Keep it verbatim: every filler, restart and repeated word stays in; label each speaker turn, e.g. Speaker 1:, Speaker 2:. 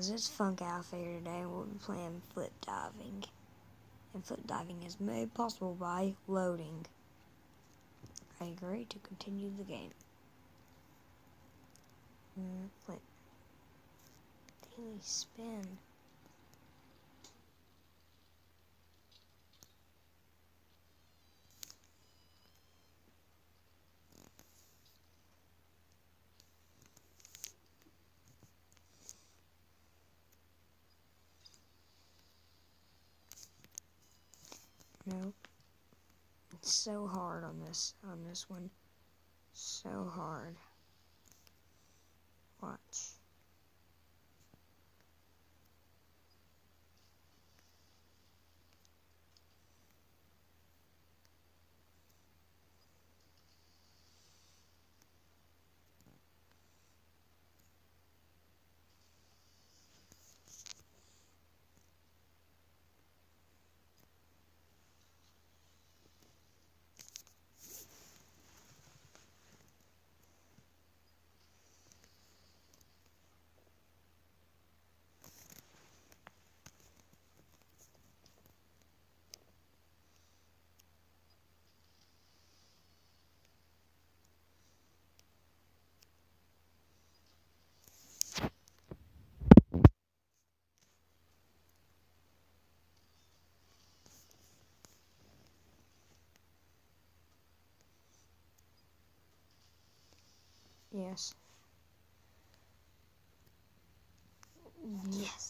Speaker 1: guys, it's Funk Alpha here today. We'll be playing flip diving. And flip diving is made possible by loading. I agree to continue the game. Mm, flip. Daily spin. Nope. It's so hard on this on this one. So hard. Watch. Yes. Yes.